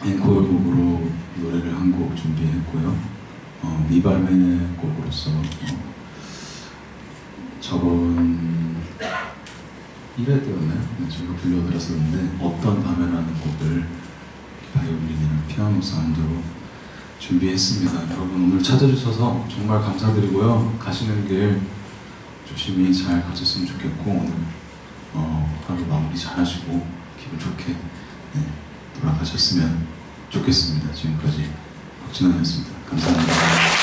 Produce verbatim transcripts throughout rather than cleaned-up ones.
앵콜곡으로 노래를 한 곡 준비했고요. 어, 미발매 곡으로서 어, 저번 일 회 때였나요? 제가 불러드렸었는데 어떤 밤에라는 곡을 바이올린이랑 피아노 사운드로 준비했습니다. 여러분 오늘 찾아주셔서 정말 감사드리고요. 가시는 길 조심히 잘 가셨으면 좋겠고 오늘 어, 하루 마무리 잘 하시고 기분 좋게 네, 돌아가셨으면 좋겠습니다. 지금까지 박진환이었습니다. 감사합니다.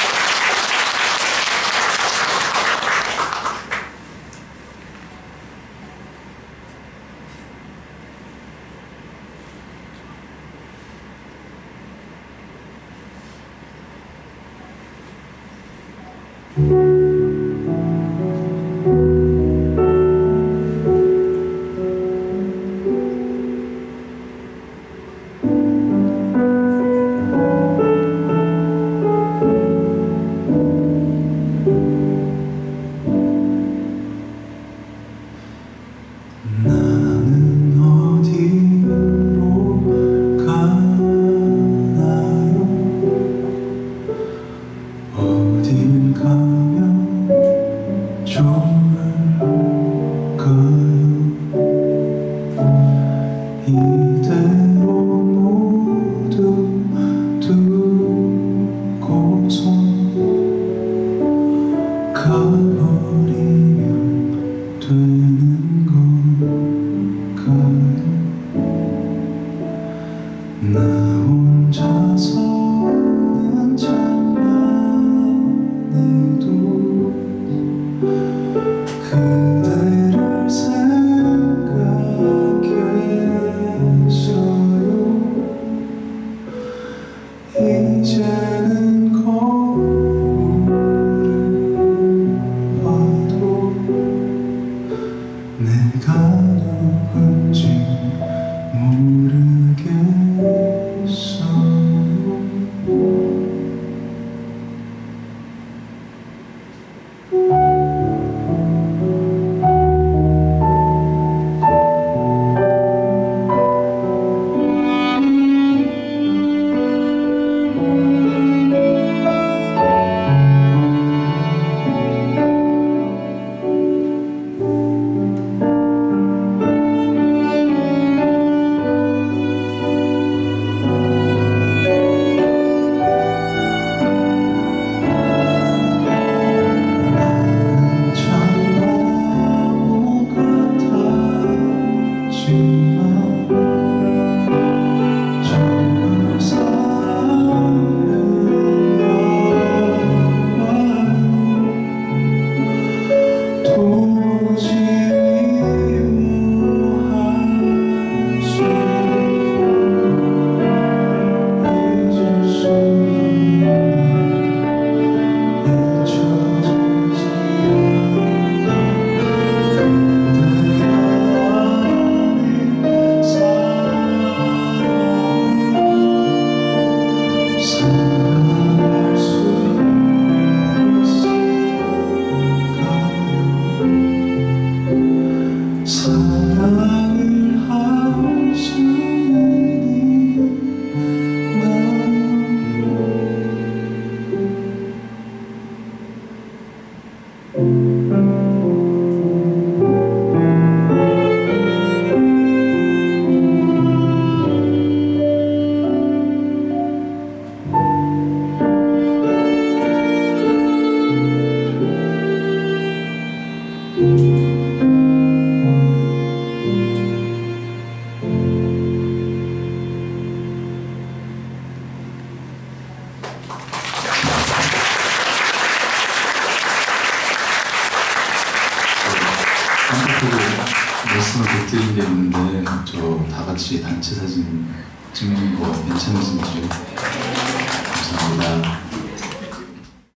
말씀을 못 드린 게 있는데 저 다 같이 단체 사진 찍는 거 괜찮으신지 감사합니다.